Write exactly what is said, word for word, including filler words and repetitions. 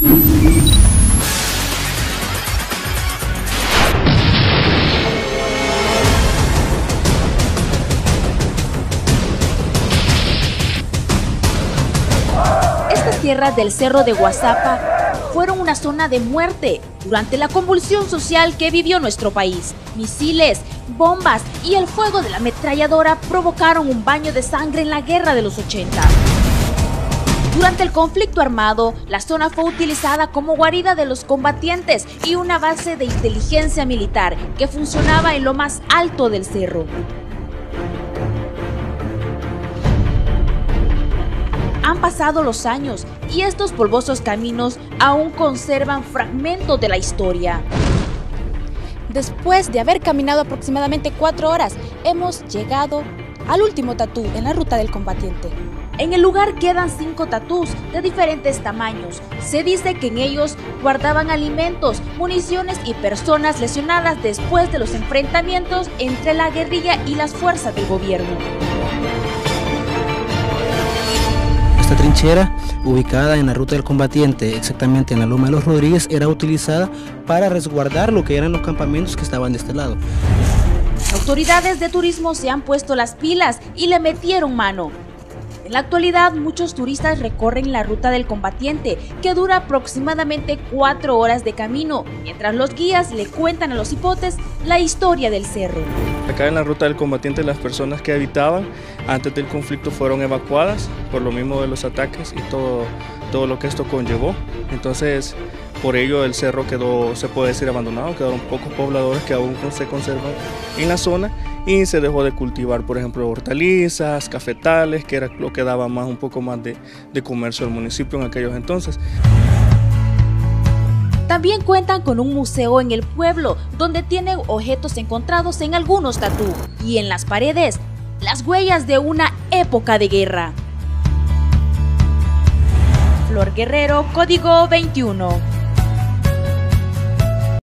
Estas tierras del Cerro de Guazapa fueron una zona de muerte durante la convulsión social que vivió nuestro país. Misiles, bombas y el fuego de la ametralladora provocaron un baño de sangre en la guerra de los ochenta. Durante el conflicto armado, la zona fue utilizada como guarida de los combatientes y una base de inteligencia militar que funcionaba en lo más alto del cerro. Han pasado los años y estos polvosos caminos aún conservan fragmentos de la historia. Después de haber caminado aproximadamente cuatro horas, hemos llegado al último tatú en la ruta del combatiente. En el lugar quedan cinco tatús de diferentes tamaños. Se dice que en ellos guardaban alimentos, municiones y personas lesionadas después de los enfrentamientos entre la guerrilla y las fuerzas del gobierno. Esta trinchera, ubicada en la ruta del combatiente, exactamente en la Loma de los Rodríguez, era utilizada para resguardar lo que eran los campamentos que estaban de este lado. Autoridades de turismo se han puesto las pilas y le metieron mano. En la actualidad, muchos turistas recorren la ruta del combatiente, que dura aproximadamente cuatro horas de camino, mientras los guías le cuentan a los hipotes la historia del cerro. Acá en la ruta del combatiente, las personas que habitaban antes del conflicto fueron evacuadas por lo mismo de los ataques y todo, todo lo que esto conllevó. Entonces, por ello el cerro quedó, se puede decir, abandonado, quedaron pocos pobladores que aún se conservan en la zona y se dejó de cultivar, por ejemplo, hortalizas, cafetales, que era lo que daba más, un poco más de, de comercio al municipio en aquellos entonces. También cuentan con un museo en el pueblo, donde tienen objetos encontrados en algunos tatú y en las paredes, las huellas de una época de guerra. Flor Guerrero, Código veintiuno.